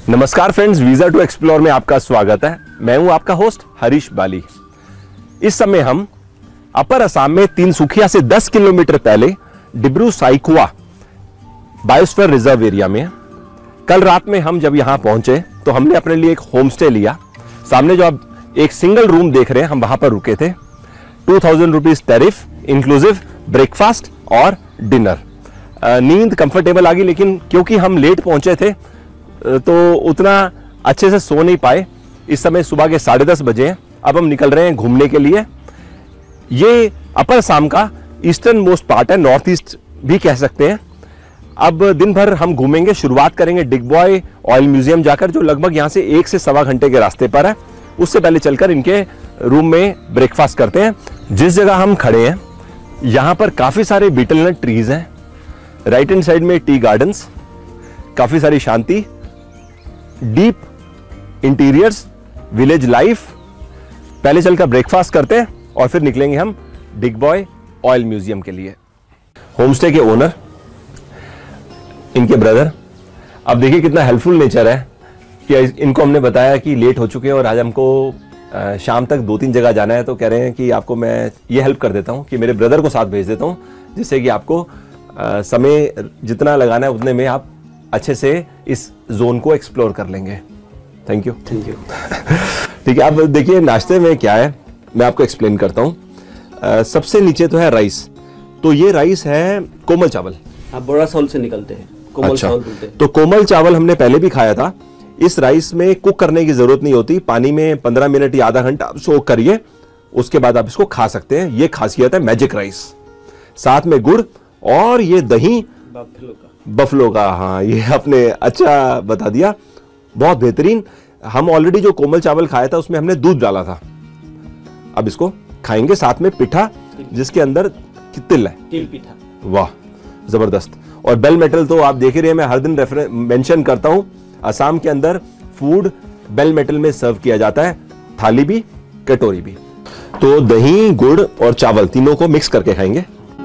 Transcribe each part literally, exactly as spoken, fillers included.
नमस्कार friends, visa to explore में आपका स्वागत है। मैं हूं आपका होस्ट हरीश बाली। इस समय हम अपर असम में तिनसुकिया से दस किलोमीटर पहले Dibru Saikhowa biosphere reserve area में। कल रात में हम जब यहां पहुंचे तो हमने अपने लिए एक होम स्टे लिया। सामने जो आप एक सिंगल रूम देख रहे हैं, हम वहां पर रुके थे। Two thousand rupees tariff inclusive breakfast और डिनर। नींद कंफर्टेबल आ गई, लेकिन क्योंकि हम लेट पहुंचे थे तो उतना अच्छे से सो नहीं पाए। इस समय सुबह के साढ़े दस बजे हैं। अब हम निकल रहे हैं घूमने के लिए। ये अपर असम का ईस्टर्न मोस्ट पार्ट है, नॉर्थ ईस्ट भी कह सकते हैं। अब दिन भर हम घूमेंगे। शुरुआत करेंगे डिगबॉय ऑयल म्यूजियम जाकर, जो लगभग यहाँ से एक से सवा घंटे के रास्ते पर है। उससे पहले चलकर इनके रूम में ब्रेकफास्ट करते हैं। जिस जगह हम खड़े हैं यहाँ पर काफी सारे बीटल नट ट्रीज हैं। राइट हैंड साइड में टी गार्डन्स, काफी सारी शांति, डीप इंटीरियर्स, विलेज लाइफ। पहले चलकर ब्रेकफास्ट करते हैं और फिर निकलेंगे हम डिगबॉय ऑयल म्यूजियम के लिए। होमस्टे के ओनर, इनके ब्रदर। अब देखिए कितना हेल्पफुल नेचर है कि इनको हमने बताया कि लेट हो चुके हैं और आज हमको शाम तक दो तीन जगह जाना है, तो कह रहे हैं कि आपको मैं ये हेल्प कर देता हूं कि मेरे ब्रदर को साथ भेज देता हूं, जिससे कि आपको समय जितना लगाना है उतने में आप अच्छे से इस जोन को एक्सप्लोर कर लेंगे। थैंक यू थैंक यू ठीक है। अब देखिए नाश्ते में क्या है, मैं आपको एक्सप्लेन करता हूँ। सबसे नीचे तो है राइस। तो ये राइस है कोमल चावल। आप बड़ा चावल से निकलते हैं, कोमल अच्छा, चावल बोलते हैं। तो कोमल चावल हमने पहले भी खाया था। इस राइस में कुक करने की जरूरत नहीं होती। पानी में पंद्रह मिनट या आधा घंटा सोक करिए, उसके बाद आप इसको खा सकते हैं। ये खासियत है मैजिक राइस। साथ में गुड़ और ये दही बफलो का बफलो का हाँ, ये आपने अच्छा बता दिया, बहुत बेहतरीन। हम ऑलरेडी जो कोमल चावल खाया था उसमें हमने दूध डाला था। अब इसको खाएंगे। साथ में पिठा, जिसके अंदर तिल है, तिल पिठा। वाह जबरदस्त। और बेल मेटल तो आप देख ही रहे हैं, मैं हर दिन रेफरेंस मेंशन करता हूं। असम के अंदर फूड बेल मेटल में सर्व किया जाता है, थाली भी कटोरी भी। तो दही, गुड़ और चावल तीनों को मिक्स करके खाएंगे।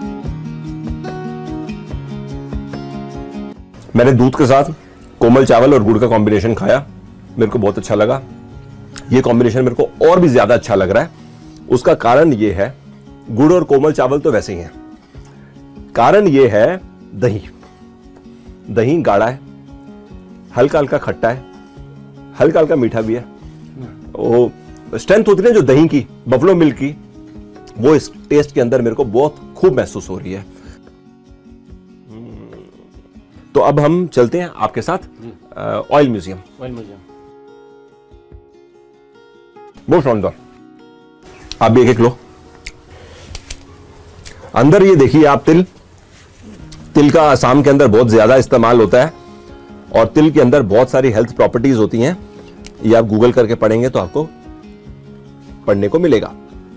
मैंने दूध के साथ कोमल चावल और गुड़ का कॉम्बिनेशन खाया, मेरे को बहुत अच्छा लगा। ये कॉम्बिनेशन मेरे को और भी ज्यादा अच्छा लग रहा है। उसका कारण ये है, गुड़ और कोमल चावल तो वैसे ही हैं, कारण ये है दही। दही गाढ़ा है, हल्का हल्का खट्टा है, हल्का हल्का मीठा भी है। वो स्ट्रेंथ होती है जो दही की, बफलो मिल्क की, वो इस टेस्ट के अंदर मेरे को बहुत खूब महसूस हो रही है। तो अब हम चलते हैं आपके साथ ऑयल म्यूजियम। ऑयल म्यूजियम बहुत शानदार। आप भी एक एक लो। अंदर ये देखिए आप, तिल तिल का असम के अंदर बहुत ज्यादा इस्तेमाल होता है और तिल के अंदर बहुत सारी हेल्थ प्रॉपर्टीज होती हैं। ये आप गूगल करके पढ़ेंगे तो आपको पढ़ने को मिलेगा।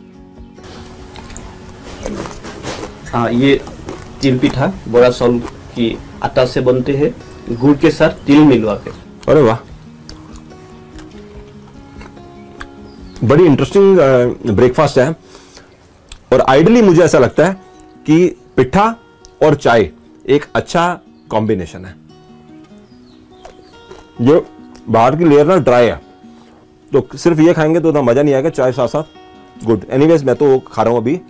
हाँ, ये तिल पिठा बड़ा चावल की आटा से बनते हैं, गुड़ के साथ तिल मिलवा के। अरे वाह, बड़ी इंटरेस्टिंग ब्रेकफास्ट है। और आइडियली मुझे ऐसा लगता है कि पिठा और चाय एक अच्छा कॉम्बिनेशन है। ये बाहर की लेयर ना ड्राई है, तो सिर्फ ये खाएंगे तो उतना मजा नहीं आएगा, चाय साथ साथ गुड। एनीवेज मैं तो खा रहा हूं अभी।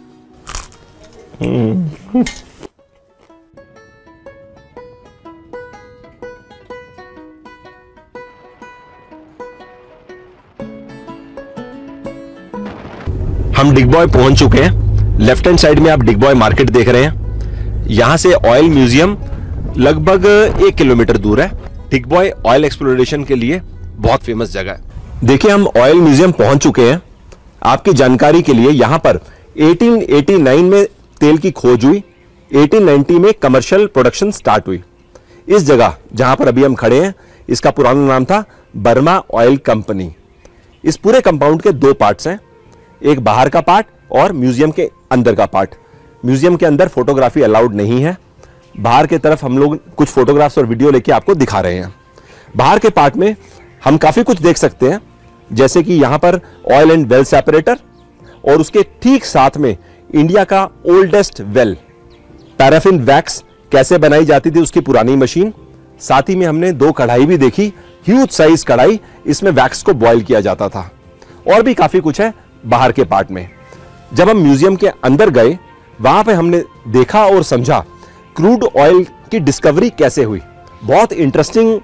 हम डिगबॉय पहुंच चुके हैं। लेफ्ट हैंड साइड में आप डिगबॉय मार्केट देख रहे हैं। यहां से ऑयल म्यूजियम लगभग एक किलोमीटर दूर है। डिगबॉय ऑयल एक्सप्लोरेशन के लिए बहुत फेमस जगह है। देखिए हम ऑयल म्यूजियम पहुंच चुके हैं। आपकी जानकारी के लिए यहां पर अठारह सौ नवासी में तेल की खोज हुई, अठारह सौ नब्बे में कमर्शियल प्रोडक्शन स्टार्ट हुई। इस जगह जहां पर अभी हम खड़े हैं, इसका पुराना नाम था बर्मा ऑयल कंपनी। इस पूरे कंपाउंड के दो पार्ट्स हैं, एक बाहर का पार्ट और म्यूजियम के अंदर का पार्ट। म्यूजियम के अंदर फोटोग्राफी अलाउड नहीं है। बाहर की तरफ हम लोग कुछ फोटोग्राफ्स और वीडियो लेके आपको दिखा रहे हैं। बाहर के पार्ट में हम काफी कुछ देख सकते हैं, जैसे कि यहां पर ऑयल एंड वेल सेपरेटर और उसके ठीक साथ में इंडिया का ओल्डेस्ट वेल, पैराफिन वैक्स कैसे बनाई जाती थी उसकी पुरानी मशीन, साथ ही में हमने दो कढ़ाई भी देखी, ह्यूज साइज कढ़ाई, इसमें वैक्स को बॉयल किया जाता था। और भी काफी कुछ है बाहर के पार्ट में। जब हम म्यूजियम के अंदर गए, वहां पे हमने देखा और समझा क्रूड ऑयल की डिस्कवरी कैसे हुई। बहुत इंटरेस्टिंग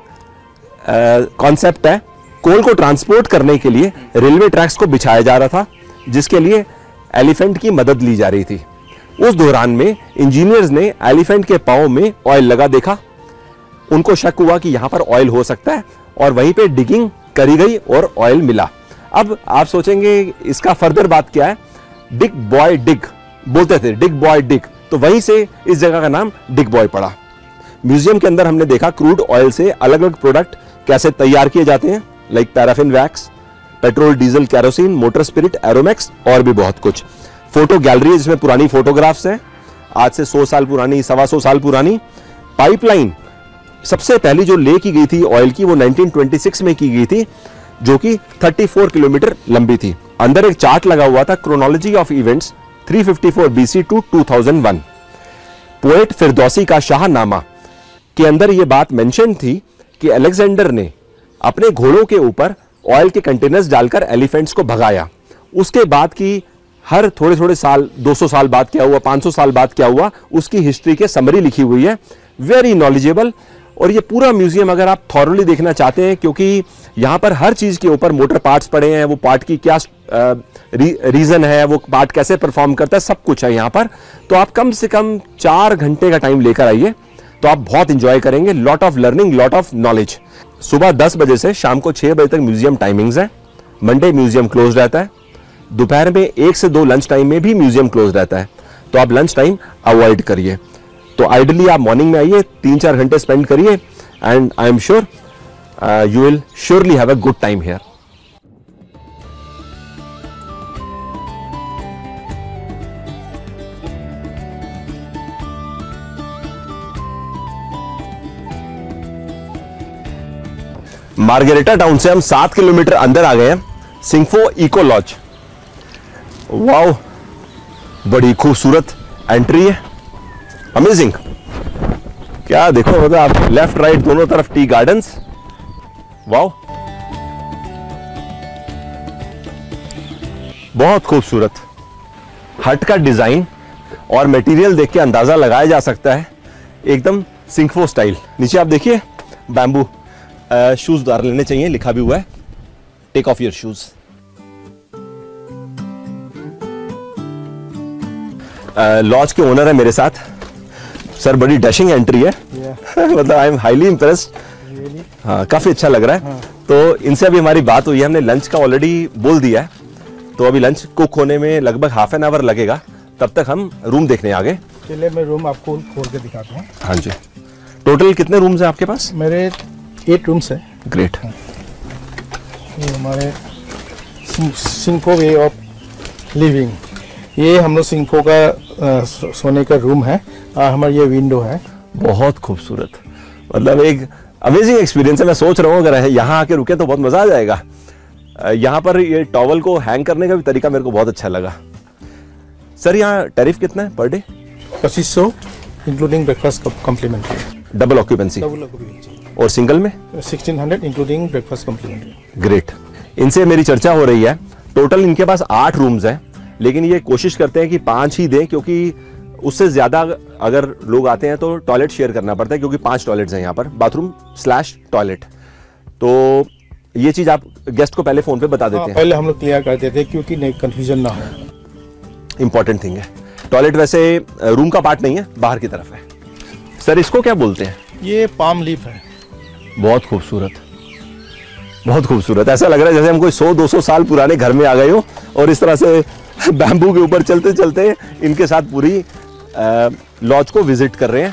कॉन्सेप्ट है। कोल को ट्रांसपोर्ट करने के लिए रेलवे ट्रैक्स को बिछाया जा रहा था, जिसके लिए एलिफेंट की मदद ली जा रही थी। उस दौरान में इंजीनियर्स ने एलिफेंट के पांव में ऑयल लगा देखा। उनको शक हुआ कि यहां पर ऑयल हो सकता है और वहीं पे डिगिंग करी गई और ऑयल मिला। अब आप सोचेंगे इसका फर्दर बात क्या है। डिग बॉय डिग बोलते थे, डिग बॉय डिग, तो वहीं से इस जगह का नाम डिगबॉय पड़ा। म्यूजियम के अंदर हमने देखा क्रूड ऑयल से अलग अलग प्रोडक्ट कैसे तैयार किए जाते हैं, like paraffin wax, petrol, diesel, kerosene, motor spirit, एरोमेक्स और भी बहुत कुछ। फोटो गैलरी है जिसमें पुरानी फोटोग्राफ्स हैं, आज से सौ साल पुरानी, सवा सौ साल पुरानी। पाइपलाइन सबसे पहली जो ले की गई थी ऑयल की, वो नाइनटीन ट्वेंटी सिक्स में की गई थी, जो कि चौंतीस किलोमीटर लंबी थी। अंदर एक चार्ट लगा हुआ था, chronology of events three fifty four BC to two thousand one. Poet Firdausi का शाहनामा के अंदर यह बात मेंशन थी कि अलेक्जेंडर ने अपने घोड़ों के ऊपर ऑयल के कंटेनर्स डालकर एलिफेंट्स को भगाया। उसके बाद की हर थोड़े थोड़े साल, दो सौ साल बाद क्या हुआ, पाँच सौ साल बाद क्या हुआ, उसकी हिस्ट्री के समरी लिखी हुई है। Very knowledgeable. और ये पूरा म्यूजियम अगर आप थॉरली देखना चाहते हैं, क्योंकि यहाँ पर हर चीज के ऊपर मोटर पार्ट्स पड़े हैं, वो पार्ट की क्या री, रीजन है, वो पार्ट कैसे परफॉर्म करता है, सब कुछ है यहाँ पर। तो आप कम से कम चार घंटे का टाइम लेकर आइए, तो आप बहुत इंजॉय करेंगे। Lot of learning, lot of knowledge. सुबह दस बजे से शाम को छह बजे तक म्यूजियम टाइमिंग्स है। मंडे म्यूजियम क्लोज रहता है। दोपहर में एक से दो लंच टाइम में भी म्यूजियम क्लोज रहता है, तो आप लंच टाइम अवॉइड करिए। तो आइडियली आप मॉर्निंग में आइए, तीन चार घंटे स्पेंड करिए, and I am sure you will surely have a good time here. Margherita town से हम सात किलोमीटर अंदर आ गए हैं। सिंघफो इको लॉज। वाओ, बड़ी खूबसूरत एंट्री है, अमेजिंग। क्या देखो, मतलब आप लेफ्ट राइट दोनों तरफ टी गार्डन्स। वाओ, बहुत खूबसूरत। हट का डिजाइन और मटेरियल देख के अंदाजा लगाया जा सकता है एकदम सिंघफो स्टाइल। नीचे आप देखिए बैम्बू शूज उतार लेने चाहिए, लिखा भी हुआ है take off your shoes. Lodge के ओनर है मेरे साथ सर, बड़ी डैशिंग एंट्री है। yeah. मतलब आई एम हाईली इम्प्रेस्ड। हाँ, काफी अच्छा लग रहा है। हाँ. तो इनसे अभी हमारी बात हुई है, हमने लंच का ऑलरेडी बोल दिया है, तो अभी लंच कुक होने में लगभग हाफ एन आवर लगेगा। तब तक हम रूम देखने आ गए। चलिए मैं रूम आपको खोल के दिखाता हूँ। हाँ जी। टोटल कितने रूम्स हैं आपके पास? मेरे एट रूम्स है। ग्रेट। ये हमारे सिंघफो वे ऑफ लिविंग, ये हम लोग सिंघफो का आ, सोने का रूम है। हमारा ये विंडो है। बहुत खूबसूरत, मतलब एक अमेजिंग एक्सपीरियंस है। मैं सोच रहा हूँ अगर यहाँ आके रुके तो बहुत मजा आ जाएगा। यहाँ पर ये टॉवल को हैंग करने का भी तरीका मेरे को बहुत अच्छा लगा। सर यहाँ टैरिफ कितना है पर डे? पच्चीस सौ including breakfast complimentary. Double occupancy. Double occupancy. और सिंगल में sixteen hundred including breakfast complimentary. Great. इनसे मेरी चर्चा हो रही है। टोटल इनके पास आठ रूम्स हैं, लेकिन ये कोशिश करते हैं कि पांच ही दें, क्योंकि उससे ज्यादा अगर लोग आते हैं तो टॉयलेट शेयर करना पड़ता है, क्योंकि पांच टॉयलेट्स हैं यहाँ पर, बाथरूम स्लैश टॉयलेट। तो ये चीज आप गेस्ट को पहले फोन पे बता देते हाँ, हैं। पहले हम लोग क्लियर करते थे क्योंकि नहीं कंफ्यूजन ना हो। इंपॉर्टेंट थिंग है। टॉयलेट वैसे रूम का पार्ट नहीं है, बाहर की तरफ है। सर इसको क्या बोलते हैं? ये पाम लीफ है। बहुत खूबसूरत, बहुत खूबसूरत। ऐसा लग रहा है जैसे हम कोई सौ दो सौ साल पुराने घर में आ गए हो, और इस तरह से बैम्बू के ऊपर चलते चलते इनके साथ पूरी लॉज को विजिट कर रहे हैं।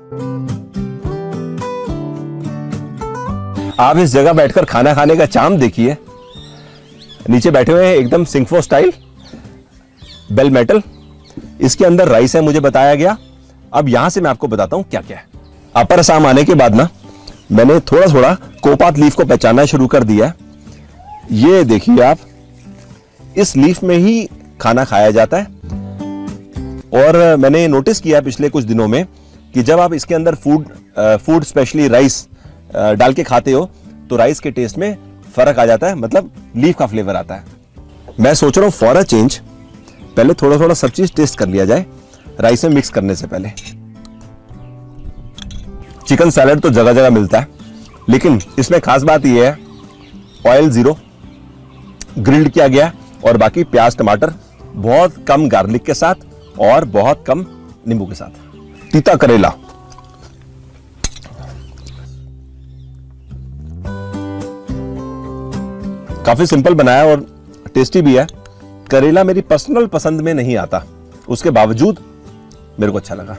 आप इस जगह बैठकर खाना खाने का चाम देखिए। नीचे बैठे हुए हैं एकदम सिंघफो स्टाइल, बेल मेटल। इसके अंदर राइस है, मुझे बताया गया। अब यहां से मैं आपको बताता हूं क्या क्या है। अपर असम आने के बाद ना मैंने थोड़ा थोड़ा कोपात लीफ को पहचानना शुरू कर दिया। ये देखिए आप, इस लीफ में ही खाना खाया जाता है। और मैंने नोटिस किया पिछले कुछ दिनों में कि जब आप इसके अंदर फूड फूड स्पेशली राइस डाल के खाते हो तो राइस के टेस्ट में फर्क आ जाता है, मतलब लीफ का फ्लेवर आता है। मैं सोच रहा हूँ फॉर अ चेंज पहले थोड़ा थोड़ा सब चीज टेस्ट कर लिया जाए राइस में मिक्स करने से पहले। चिकन सैलेड तो जगह जगह मिलता है, लेकिन इसमें खास बात यह है ऑयल जीरो, ग्रिल्ड किया गया और बाकी प्याज टमाटर बहुत कम गार्लिक के साथ और बहुत कम नींबू के साथ। तीता करेला काफी सिंपल बनाया और टेस्टी भी है। करेला मेरी पर्सनल पसंद में नहीं आता, उसके बावजूद मेरे को अच्छा लगा।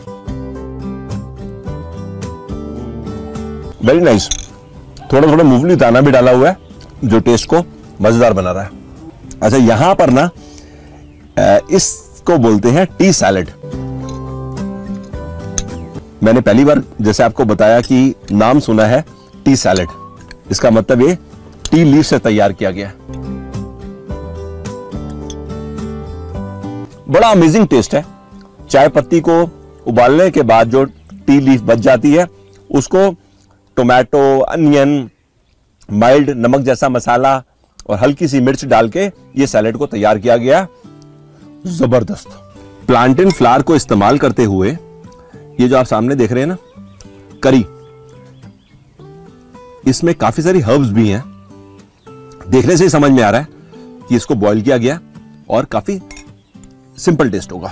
Very nice. थोड़ा थोड़ा मूंगफली दाना भी डाला हुआ है जो टेस्ट को मजेदार बना रहा है। अच्छा, यहां पर ना इसको बोलते हैं टी सैलेड। मैंने पहली बार जैसे आपको बताया कि नाम सुना है टी सैलेड, इसका मतलब ये टी लीफ से तैयार किया गया। बड़ा अमेजिंग टेस्ट है। चाय पत्ती को उबालने के बाद जो टी लीफ बच जाती है उसको टोमेटो, अनियन, माइल्ड नमक जैसा मसाला और हल्की सी मिर्च डाल के ये सैलेड को तैयार किया गया। जबरदस्त। प्लांटेन फ्लावर को इस्तेमाल करते हुए ये जो आप सामने देख रहे हैं ना करी, इसमें काफी सारी हर्ब्स भी हैं। देखने से ही समझ में आ रहा है कि इसको बॉईल किया गया और काफी सिंपल टेस्ट होगा।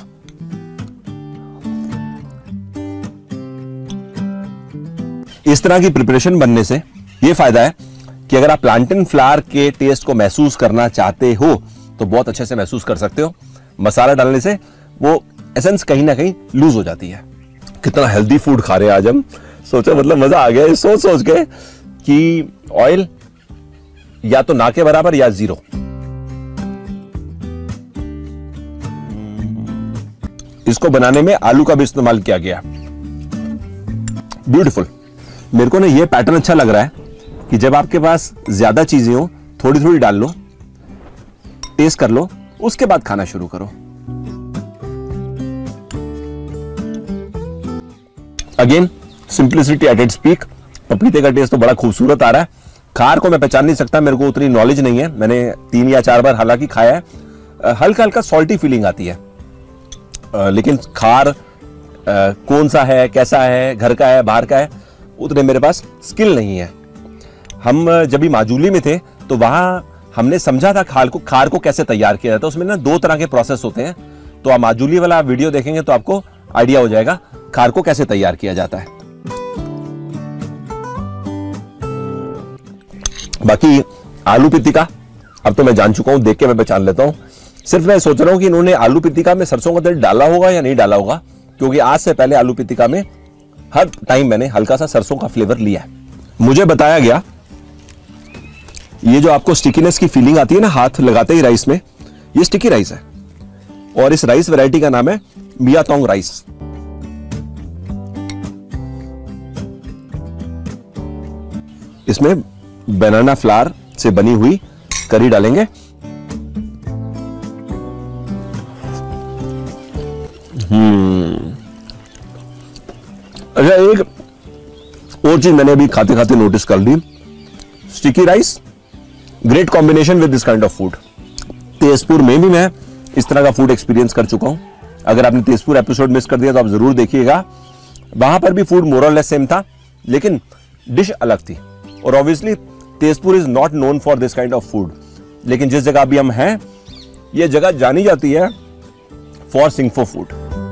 इस तरह की प्रिपरेशन बनने से यह फायदा है कि अगर आप प्लांटेन फ्लावर के टेस्ट को महसूस करना चाहते हो तो बहुत अच्छे से महसूस कर सकते हो। मसाला डालने से वो एसेंस कहीं ना कहीं लूज हो जाती है। कितना हेल्दी फूड खा रहे हैं आज हम। सोचा मतलब मजा आ गया सोच सोच के कि ऑयल या तो ना के बराबर या जीरो। इसको बनाने में आलू का भी इस्तेमाल किया गया। ब्यूटीफुल। मेरे को ना ये पैटर्न अच्छा लग रहा है कि जब आपके पास ज्यादा चीजें हो थोड़ी थोड़ी डाल लो, टेस्ट कर लो, उसके बाद खाना शुरू करो। Again simplicity at its peak. पपीते का टेस्ट तो बड़ा खूबसूरत आ रहा है। खार को मैं पहचान नहीं सकता, मेरे को उतनी नॉलेज नहीं है। मैंने तीन या चार बार हालांकि खाया है। हल्का हल्का सॉल्टी फीलिंग आती है, लेकिन खार कौन सा है, कैसा है, घर का है, बाहर का है, उतने मेरे पास स्किल नहीं है। हम जब भी माजूली में थे तो वहां हमने समझा था खार को खार को कैसे तैयार किया जाता है। उसमें ना दो तरह के प्रोसेस होते हैं, तो आप माजूली वाला वीडियो देखेंगे तो आपको आइडिया हो जाएगा खार को कैसे तैयार किया जाता है। बाकी आलू पितिका अब तो मैं जान चुका हूं, देख के मैं पहचान लेता हूं। सिर्फ मैं सोच रहा हूं कि इन्होंने आलू पितिका में सरसों का तेल डाला होगा या नहीं डाला होगा, क्योंकि आज से पहले आलू पितिका में हर टाइम मैंने हल्का सा सरसों का फ्लेवर लिया है। मुझे बताया गया ये जो आपको स्टिकीनेस की फीलिंग आती है ना हाथ लगाते ही राइस में, ये स्टिकी राइस है और इस राइस वैरायटी का नाम है मियातोंग राइस। इसमें बनाना फ्लावर से बनी हुई करी डालेंगे। हम्म अच्छा, एक और चीज मैंने अभी खाते खाते नोटिस कर ली। Sticky rice great combination with this kind of food. Tezpur में भी मैं इस तरह का फूड एक्सपीरियंस कर चुका हूं। अगर आपने तेजपुर एपिसोड मिस कर दिया तो आप जरूर देखिएगा। वहां पर भी फूड मोर और लेस सेम था, लेकिन डिश अलग थी। और obviously Tezpur is not known for this kind of food, लेकिन जिस जगह अभी हम हैं यह जगह जानी जाती है फॉर सिंगफो फूड।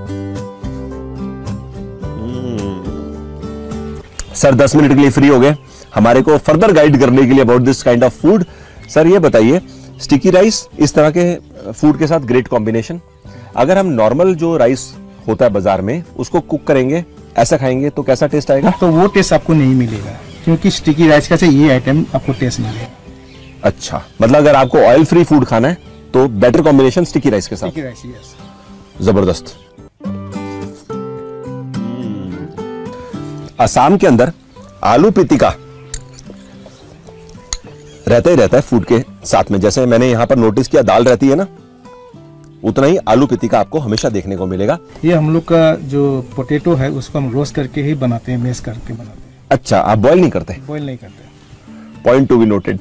सर दस मिनट के लिए फ्री हो गए हमारे को फर्दर गाइड करने के लिए about this kind of food. Sir ये बताइए, स्टिकी राइस इस तरह के फूड के साथ ग्रेट कॉम्बिनेशन। अगर हम नॉर्मल जो राइस होता है बाजार में उसको कुक करेंगे, ऐसा खाएंगे तो कैसा टेस्ट आएगा? तो वो टेस्ट आपको नहीं मिलेगा, क्योंकि स्टिकी राइस का ये आइटम आपको टेस्ट मिलेगा। अच्छा, मतलब अगर आपको ऑयल फ्री फूड खाना है तो बेटर कॉम्बिनेशन स्टिकी राइस के साथ। Sticky rice, yes. जबरदस्त। असम के अंदर आलू पितिका रहता ही रहता है फूड के साथ में। जैसे मैंने यहां पर नोटिस किया दाल रहती है ना, उतना ही आलू पितिका आपको हमेशा देखने को मिलेगा। ये हम लोग का जो पोटैटो है उसको हम रोस्ट करके ही बनाते हैं, मैश करके बनाते हैं। अच्छा, आप बॉईल नहीं करते? बॉईल नहीं करते। Point to be noted.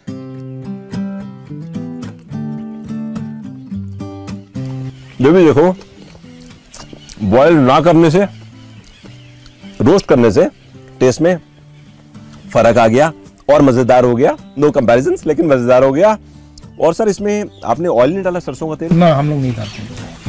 जो भी देखो, बॉईल ना करने से, रोस्ट करने से टेस्ट में फर्क आ गया और मजेदार हो गया। नो कंपैरिजंस, लेकिन मजेदार हो गया। और सर इसमें आपने ऑयल नहीं डाला, सरसों का तेल? ना, हम लोग नहीं डालते।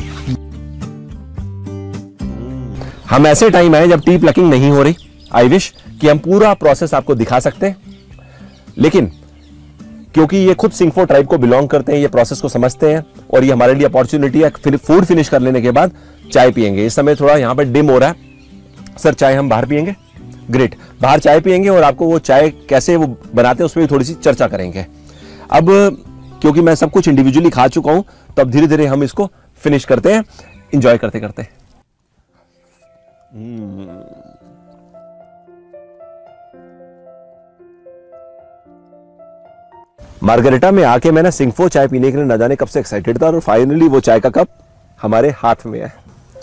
हम ऐसे टाइम आए जब टी प्लकिंग नहीं हो रही। आई विश कि हम पूरा प्रोसेस आपको दिखा सकते हैं, लेकिन क्योंकि ये खुद सिंघफो ट्राइब को बिलोंग करते हैं, ये प्रोसेस को समझते हैं और ये हमारे लिए अपॉर्चुनिटी है। फिर फूड फिनिश कर लेने के बाद चाय पियेंगे। इस समय थोड़ा यहाँ पर डिम हो रहा है। सर चाय हम बाहर पियेंगे? ग्रेट, बाहर चाय पियेंगे और आपको वो चाय कैसे वो बनाते हैं उस पर भी थोड़ी सी चर्चा करेंगे। अब क्योंकि मैं सब कुछ इंडिविजुअली खा चुका हूं, तो अब धीरे धीरे हम इसको फिनिश करते हैं, इंजॉय करते करते। मार्गरेटा में आके मैं ना सिंघफो चाय पीने के लिए न जाने कब से एक्साइटेड था और फाइनली वो चाय का कप हमारे हाथ में है।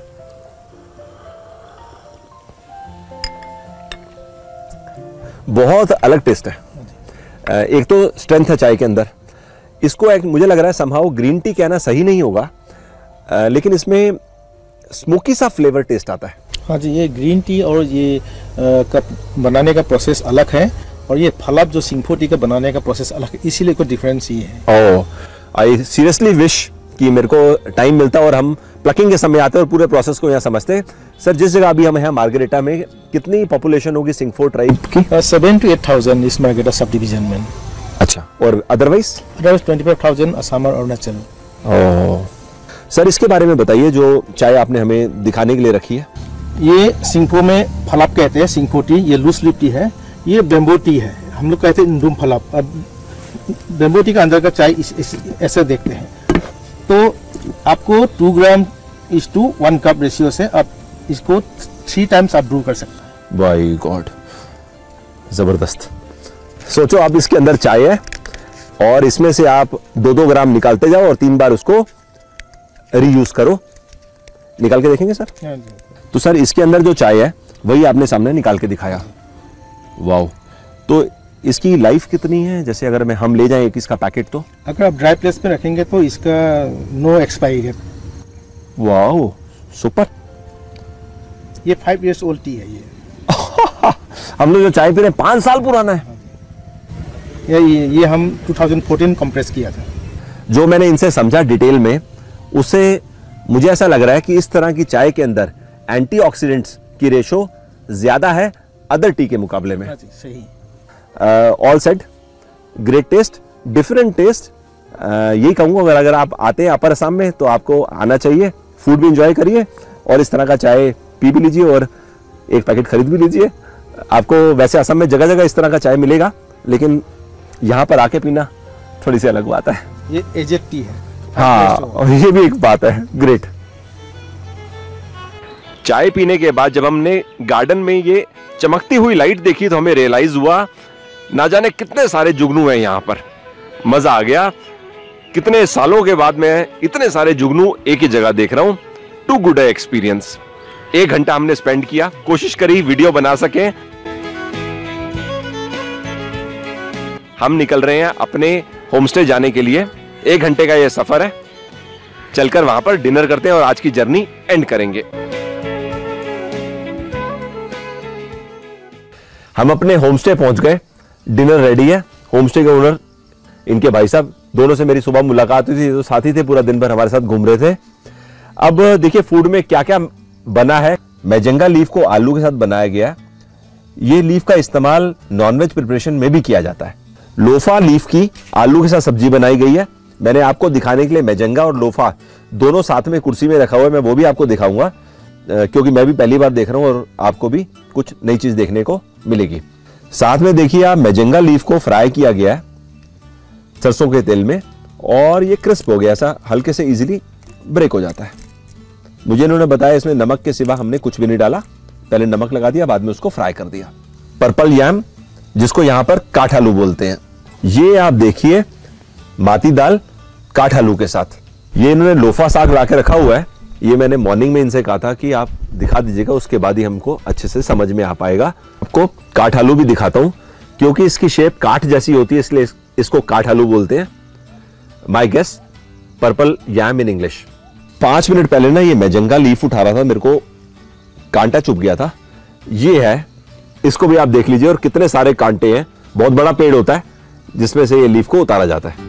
बहुत अलग टेस्ट है। एक तो स्ट्रेंथ है चाय के अंदर। इसको एक मुझे लग रहा है समहाउ ग्रीन टी कहना सही नहीं होगा, लेकिन इसमें स्मोकी सा फ्लेवर टेस्ट आता है। हाँ जी, ये ग्रीन टी और ये कप बनाने का प्रोसेस अलग है और ये फलाप जो सिंघफो टी का बनाने का प्रोसेस अलग है, इसीलिए कोई डिफरेंस ये है। ओह, आई सीरियसली विश कि मेरे को टाइम मिलता और हम प्लकिंग के समय आते और पूरे प्रोसेस को यहाँ समझते। सर जिस जगह अभी हम हैं मार्गरेटा में, कितनी पॉपुलेशन होगी सिंघफो ट्राइब की? सेवन टू एट थाउजेंड इस मार्गरेटा सब डिवीजन में। अच्छा, और otherwise? Otherwise twenty five thousand Assam और अरुणाचल। ओह, सर इसके बारे में बताइए, जो चाय आपने हमें दिखाने के लिए रखी है। ये सिंघफो में फलाप कहते हैं, सिंघफो टी। ये लूज लिप टी है, ये बेम्बो टी है, हम लोग कहते हैं इंडूम फलाप। अब बेम्बो टी का अंदर का चाय इस, इस, ऐसे देखते हैं। तो आपको टू ग्राम इस टू वन कप रेशियो से आप इसको थ्री टाइम्स आप ब्रू कर सकते हैं। बाय गॉड, जबरदस्त। सोचो आप इसके अंदर चाय है और इसमें से आप दो दो ग्राम निकालते जाओ और तीन बार उसको रीयूज करो। निकाल के देखेंगे सर? तो सर इसके अंदर जो चाय है वही आपने सामने निकाल के दिखाया। वाओ, तो इसकी लाइफ कितनी है? जैसे अगर मैं हम ले जाएं एक इसका पैकेट, तो अगर आप ड्राई प्लेस पे रखेंगे तो इसका no expiry date. Wow, super. ये फाइव इयर्स ओल्ड टी है। ये हम लोग जो चाय पी रहे हैं पांच साल पुराना है। ये ये, ये हम टू थाउजेंड फोर्टीन कंप्रेस किया था। जो मैंने इनसे समझा डिटेल में, उससे मुझे ऐसा लग रहा है कि इस तरह की चाय के अंदर एंटीऑक्सीडेंट्स की रेशो ज्यादा है अदर टी के मुकाबले में। सही। All set, great taste, different taste. यही कहूंगा, अगर अगर आप आते हैं अपर असम में तो आपको आना चाहिए, फूड भी एंजॉय करिए और इस तरह का चाय पी भी लीजिए और एक पैकेट खरीद भी लीजिए। आपको वैसे असम में जगह जगह इस तरह का चाय मिलेगा, लेकिन यहाँ पर आके पीना थोड़ी सी अलग बात है। ये एजेड टी है। हाँ, और ये भी एक बात है। ग्रेट। चाय पीने के बाद जब हमने गार्डन में ये चमकती हुई लाइट देखी तो हमें रियलाइज हुआ ना जाने कितने सारे जुगनू हैं यहाँ पर। मजा आ गया। कितने सालों के बाद मैं इतने सारे जुगनू एक ही जगह देख रहा हूं। Too good experience. एक घंटा हमने स्पेंड किया, कोशिश करी वीडियो बना सकें। हम निकल रहे हैं अपने होमस्टे जाने के लिए। एक घंटे का यह सफर है। चलकर वहां पर डिनर करते हैं और आज की जर्नी एंड करेंगे। हम अपने होमस्टे पहुंच गए, डिनर रेडी है। होमस्टे के ओनर इनके भाई साहब, दोनों से मेरी सुबह मुलाकात हुई थी, तो साथी थे, पूरा दिन भर हमारे साथ घूम रहे थे। अब देखिए फूड में क्या क्या बना है। मेजेंगा लीफ को आलू के साथ बनाया गया। ये लीफ का इस्तेमाल नॉनवेज प्रिपरेशन में भी किया जाता है। लोफा लीफ की आलू के साथ सब्जी बनाई गई है। मैंने आपको दिखाने के लिए मेजेंगा और लोफा दोनों साथ में कुर्सी में रखा हुआ है, मैं वो भी आपको दिखाऊंगा, क्योंकि मैं भी पहली बार देख रहा हूं और आपको भी कुछ नई चीज देखने को मिलेगी। साथ में देखिए आप मेजेंगा लीफ को फ्राई किया गया है सरसों के तेल में और ये क्रिस्प हो गया, ऐसा हल्के से इजीली ब्रेक हो जाता है। मुझे इन्होंने बताया इसमें नमक के सिवा हमने कुछ भी नहीं डाला, पहले नमक लगा दिया, बाद में उसको फ्राई कर दिया। पर्पल यैम, जिसको यहां पर काठ आलू बोलते हैं, ये आप देखिए माती दाल काठ आलू के साथ। ये इन्होंने लोफा साग ला के रखा हुआ है। ये मैंने मॉर्निंग में इनसे कहा था कि आप दिखा दीजिएगा, उसके बाद ही हमको अच्छे से समझ में आ पाएगा। आपको काठ आलू भी दिखाता हूँ, क्योंकि इसकी शेप काठ जैसी होती है, इसलिए इसको काठ आलू बोलते हैं। My guess purple yam in English. पांच मिनट पहले ना ये मेजेंगा लीफ उठा रहा था, मेरे को कांटा चुभ गया था। ये है, इसको भी आप देख लीजिए, और कितने सारे कांटे हैं। बहुत बड़ा पेड़ होता है जिसमें से ये लीफ को उतारा जाता है।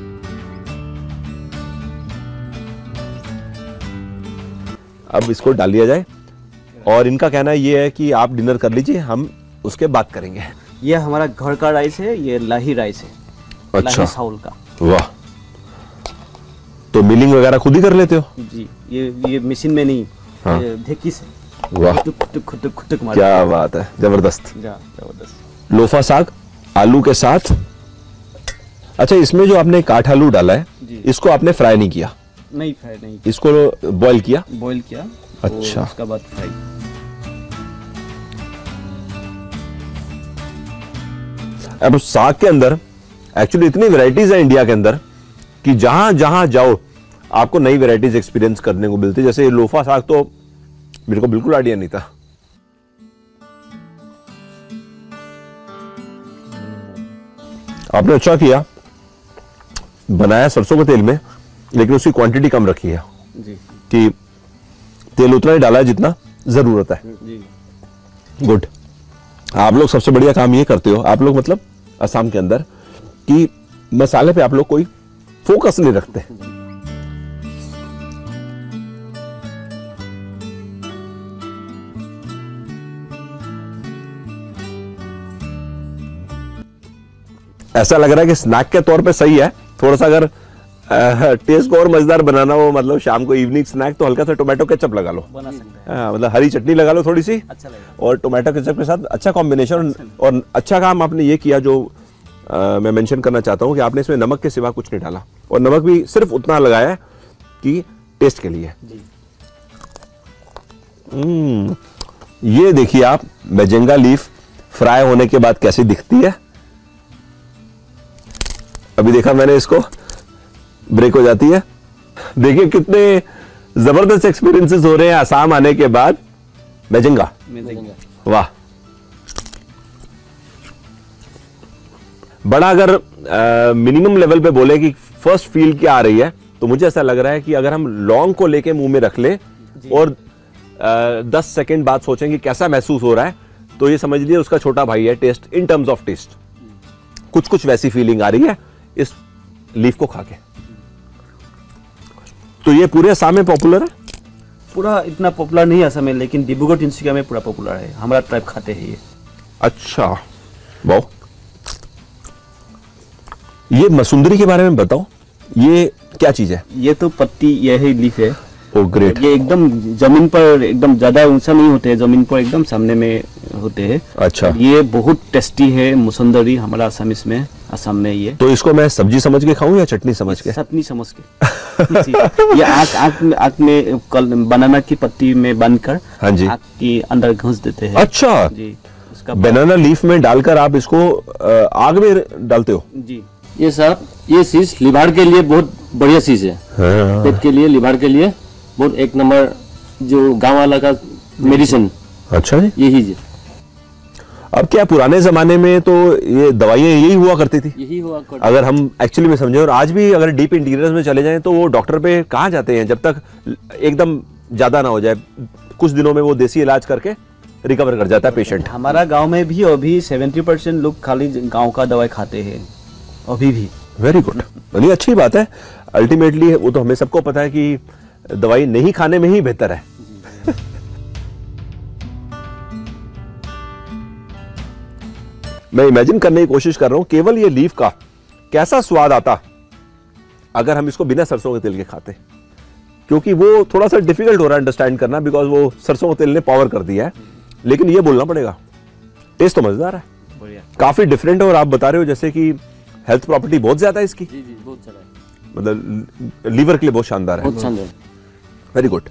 अब इसको डाल दिया जाए, और इनका कहना ये है कि आप डिनर कर लीजिए, हम उसके बाद करेंगे। ये हमारा घर का राइस है, ये लाही राइस है। अच्छा, लाही साउल का। वाह, तो मिलिंग वगैरह खुद ही कर लेते हो? जी, ये ये मशीन में नहीं, हाँ। ये ढेकी से। वाह, खुटुक खुटुक खुटुक खुटुक मार। क्या बात है, जबरदस्त। जबरदस्त। लोफा साग आलू के साथ। अच्छा, इसमें जो आपने काठ आलू डाला है, इसको आपने फ्राई नहीं किया? नहीं, फ्राई नहीं, इसको बॉईल किया? बॉईल किया। अच्छा, उसके बाद फ्राई। अब साग के अंदर एक्चुअली इतनी वैरायटीज है इंडिया के अंदर कि जहां जहां जाओ आपको नई वैरायटीज एक्सपीरियंस करने को मिलती है। जैसे ये लोफा साग तो मेरे को बिल्कुल आइडिया नहीं था। आपने अच्छा किया, बनाया सरसों के तेल में, लेकिन उसकी क्वांटिटी कम रखी है जी, कि तेल उतना ही डाला है जितना जरूरत है। जी। गुड। आप लोग सबसे बढ़िया काम ये करते हो, आप लोग मतलब असम के अंदर, कि मसाले पे आप लोग कोई फोकस नहीं रखते। ऐसा लग रहा है कि स्नैक के तौर पे सही है। थोड़ा सा अगर टेस्ट को और मजेदार बनाना हो, मतलब शाम को इवनिंग स्नैक, तो हल्का सा टोमेटो केचप लगा लो, बना सकते हैं। हाँ, मतलब हरी चटनी लगा लो थोड़ी सी, अच्छा लगेगा। और टोमेटो केचप के साथ अच्छा कॉम्बिनेशन। और अच्छा काम आपने ये किया जो आ, मैं मेंशन करना चाहता हूँ कि आपने इसमें नमक के सिवा कुछ नहीं डाला, और नमक भी सिर्फ उतना लगाया है कि टेस्ट के लिए। हम्म, ये देखिए आप, मेजेंगा लीफ फ्राई होने के बाद कैसी दिखती है। अभी देखा मैंने, इसको ब्रेक हो जाती है। देखिए कितने जबरदस्त एक्सपीरियंसेस हो रहे हैं असम आने के बाद। मेजेंगा, वाह। बड़ा अगर मिनिमम लेवल पे बोले कि फर्स्ट फील क्या आ रही है, तो मुझे ऐसा लग रहा है कि अगर हम लौंग को लेके मुंह में रख ले और दस सेकंड बाद सोचें कि कैसा महसूस हो रहा है, तो ये समझ लीजिए उसका छोटा भाई है taste, in terms of taste. कुछ कुछ वैसी फीलिंग आ रही है इस लीफ को खा के। तो ये पूरे असम में पॉपुलर है? पूरा इतना पॉपुलर नहीं है असम में, लेकिन डिब्रूगढ़ तिनसुकिया में पूरा पॉपुलर है। हमारा ट्राइब खाते हैं ये। अच्छा, वाह। ये मसुंदरी के बारे में बताओ, ये क्या चीज है? ये तो पत्ती, यही लीफ है। Oh great. ये एकदम जमीन पर एकदम ज्यादा ऊंचा नहीं होते हैं, जमीन पर एकदम सामने में होते हैं। अच्छा, ये बहुत टेस्टी है मुसंदरी, हमारा असम इसमें असम में। ये तो इसको मैं सब्जी समझ के खाऊं या चटनी समझ के? चटनी समझ के। जी। ये आँख आँख में आँख में कल बनाना की पत्ती में बांधकर, हाँ जी, आँख के अंदर घुस देते हैं। अच्छा जी। उसका बनाना लीफ में डालकर आप इसको आग में डालते हो? जी। ये सर, ये चीज लिवर के लिए बहुत बढ़िया चीज है। हाँ। पेट के लिए, लिवर के लिए बहुत एक नंबर, जो गांव वाला का मेडिसिन। अच्छा जी। यही जी। अब क्या पुराने जमाने में तो ये दवाइयाँ यही हुआ करती थी, यही हुआ करता। अगर हम एक्चुअली में समझे। और आज भी अगर डीप इंटीरियर्स में चले जाएं तो वो डॉक्टर पे कहाँ जाते हैं जब तक एकदम ज्यादा ना हो जाए। कुछ दिनों में वो देसी इलाज करके रिकवर कर जाता है पेशेंट। हमारा गांव में भी अभी सेवेंटी परसेंट लोग खाली गांव का दवाई खाते हैं अभी भी। वेरी गुड, बड़ी अच्छी बात है। अल्टीमेटली वो तो हमें सबको पता है कि दवाई नहीं खाने में ही बेहतर है। मैं इमेजिन करने की कोशिश कर रहा हूं केवल ये लीफ का कैसा स्वाद आता अगर हम इसको बिना सरसों के तेल के खाते, क्योंकि वो थोड़ा सा डिफिकल्ट हो रहा है अंडरस्टैंड करना, बिकॉज वो सरसों के तेल ने पावर कर दिया है। लेकिन ये बोलना पड़ेगा, टेस्ट तो मजेदार है, बढ़िया, काफी डिफरेंट है। और आप बता रहे हो जैसे कि हेल्थ प्रॉपर्टी बहुत ज्यादा है इसकी। जी जी, बहुत सारा है। मतलब लीवर के लिए बहुत शानदार है। बहुत शानदार। Very good.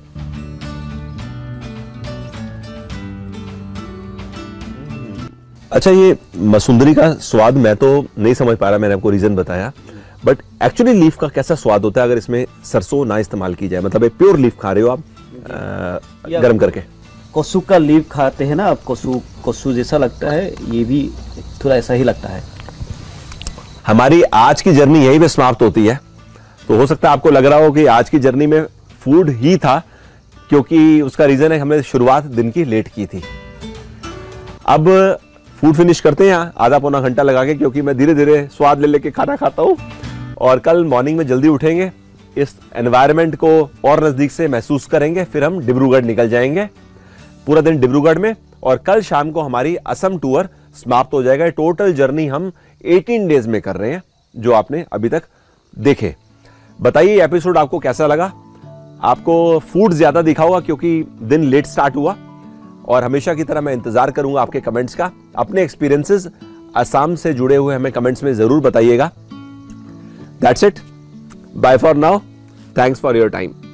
अच्छा, ये मसुंदरी का स्वाद मैं तो नहीं समझ पा रहा, मैंने आपको रीजन बताया। बट एक्चुअली लीफ का कैसा स्वाद होता है अगर इसमें सरसों ना इस्तेमाल की जाए, मतलब एक प्योर लीफ खा रहे हो आप गर्म करके। कोसू का लीफ खाते हैं ना आप, कोसू कोसू जैसा लगता है, ये भी थोड़ा ऐसा ही लगता है। हमारी आज की जर्नी यहीं पे समाप्त होती है। तो हो सकता है आपको लग रहा हो कि आज की जर्नी में फूड ही था, क्योंकि उसका रीजन है हमने शुरुआत दिन की लेट की थी। अब फूड फिनिश करते हैं आधा पौना घंटा लगा के, क्योंकि मैं धीरे धीरे स्वाद ले लेके खाना खाता हूं और कल मॉर्निंग में जल्दी उठेंगे, इस एनवायरनमेंट को और नजदीक से महसूस करेंगे, फिर हम डिब्रूगढ़ निकल जाएंगे। पूरा दिन डिब्रूगढ़ में और कल शाम को हमारी असम टूर समाप्त हो जाएगा। टोटल जर्नी हम अठारह डेज में कर रहे हैं जो आपने अभी तक देखे। बताइए एपिसोड आपको कैसा लगा? आपको फूड ज्यादा दिखा होगा क्योंकि दिन लेट स्टार्ट हुआ, और हमेशा की तरह मैं इंतजार करूंगा आपके कमेंट्स का। अपने एक्सपीरियंसेस असम से जुड़े हुए हमें कमेंट्स में जरूर बताइएगा। That's it, bye for now, thanks for your time.